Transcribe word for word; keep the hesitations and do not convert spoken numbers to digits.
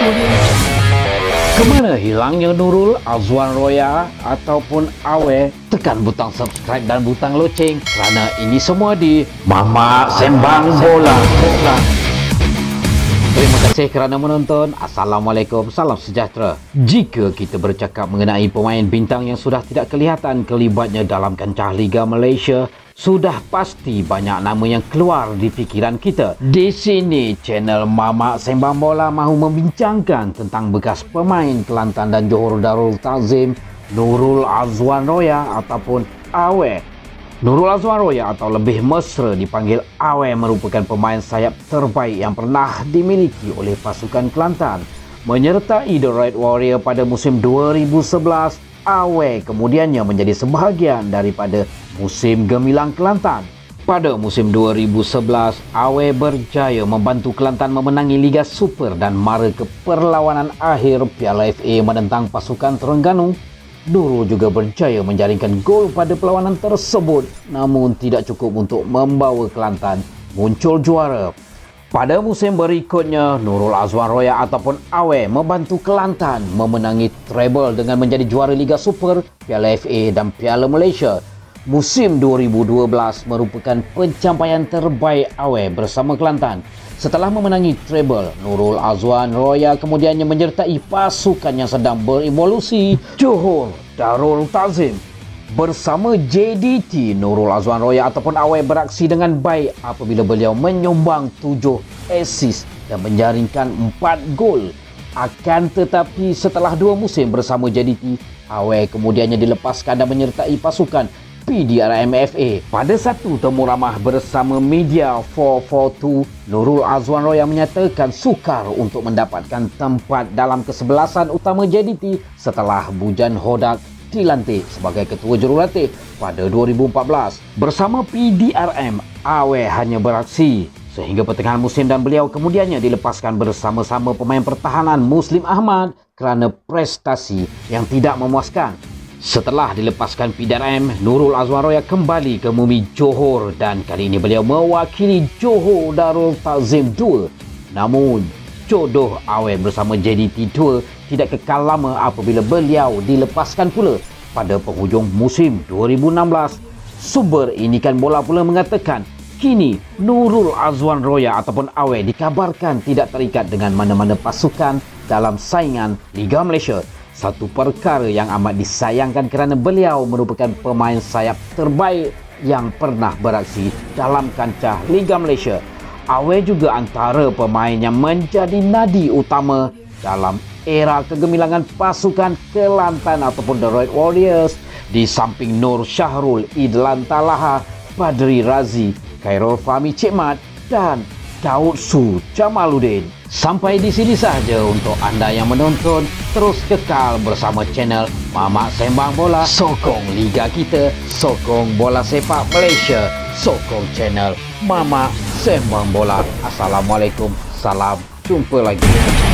Kemana hilangnya Nurul, Azwan Roya ataupun Awe? Tekan butang subscribe dan butang loceng kerana ini semua di Mama Sembang Bola. Terima kasih kerana menonton. Assalamualaikum, salam sejahtera. Jika kita bercakap mengenai pemain bintang yang sudah tidak kelihatan kelibatnya dalam kancah Liga Malaysia, sudah pasti banyak nama yang keluar di fikiran kita. Di sini, channel Mama Sembang Bola mahu membincangkan tentang bekas pemain Kelantan dan Johor Darul Ta'zim, Nurul Azwan Roya ataupun Awe. Nurul Azwan Roya atau lebih mesra dipanggil Awe merupakan pemain sayap terbaik yang pernah dimiliki oleh pasukan Kelantan. Menyertai The Red Warrior pada musim dua ribu sebelas, Awe kemudiannya menjadi sebahagian daripada musim gemilang Kelantan. Pada musim dua ribu sebelas, Awe berjaya membantu Kelantan memenangi Liga Super dan mara ke perlawanan akhir Piala F A menentang pasukan Terengganu. Nurul juga berjaya menjaringkan gol pada perlawanan tersebut, namun tidak cukup untuk membawa Kelantan muncul juara. Pada musim berikutnya, Nurul Azwan Roya ataupun Awe membantu Kelantan memenangi treble dengan menjadi juara Liga Super, Piala F A dan Piala Malaysia. Musim dua ribu dua belas merupakan pencapaian terbaik Awe bersama Kelantan. Setelah memenangi treble, Nurul Azwan Roya kemudiannya menyertai pasukan yang sedang berevolusi, Johor Darul Ta'zim. Bersama J D T, Nurul Azwan Roya ataupun Awe beraksi dengan baik apabila beliau menyumbang tujuh assist dan menjaringkan empat gol. Akan tetapi setelah dua musim bersama J D T, Awe kemudiannya dilepaskan dan menyertai pasukan P D R M F A. Pada satu temu ramah bersama media empat empat dua, Nurul Azwan Roya menyatakan sukar untuk mendapatkan tempat dalam kesebelasan utama J D T setelah Bujan Hodak dilantik sebagai ketua jurulatih pada dua ribu empat belas. Bersama P D R M, Awe hanya beraksi sehingga pertengahan musim dan beliau kemudiannya dilepaskan bersama-sama pemain pertahanan Muslim Ahmad kerana prestasi yang tidak memuaskan. Setelah dilepaskan P D R M, Nurul Azwan Roya kembali ke bumi Johor dan kali ini beliau mewakili Johor Darul Ta'zim dua. Namun, jodoh Awe bersama J D T dua tidak kekal lama apabila beliau dilepaskan pula pada penghujung musim dua ribu enam belas. Sumber Inikan Bola pula mengatakan kini Nurul Azwan Roya ataupun Awe dikabarkan tidak terikat dengan mana-mana pasukan dalam saingan Liga Malaysia. Satu perkara yang amat disayangkan kerana beliau merupakan pemain sayap terbaik yang pernah beraksi dalam kancah Liga Malaysia. Awe juga antara pemain yang menjadi nadi utama dalam era kegemilangan pasukan Kelantan ataupun The Red Warriors di samping Nur Syahrul Idlan Talaha, Padri Razi, Khairul Fahmi Cikmat dan Daud Su Jamaluddin. Sampai di sini sahaja untuk anda yang menonton. Terus kekal bersama channel Mama Sembang Bola. Sokong liga kita, sokong bola sepak Malaysia, sokong channel Mama Sembang Bola. Assalamualaikum, salam, jumpa lagi.